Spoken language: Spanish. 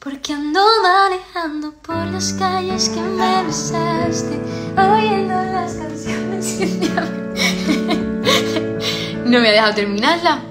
Porque ando manejando por las calles que me besaste, oyendo las canciones. No me ha dejado terminarla.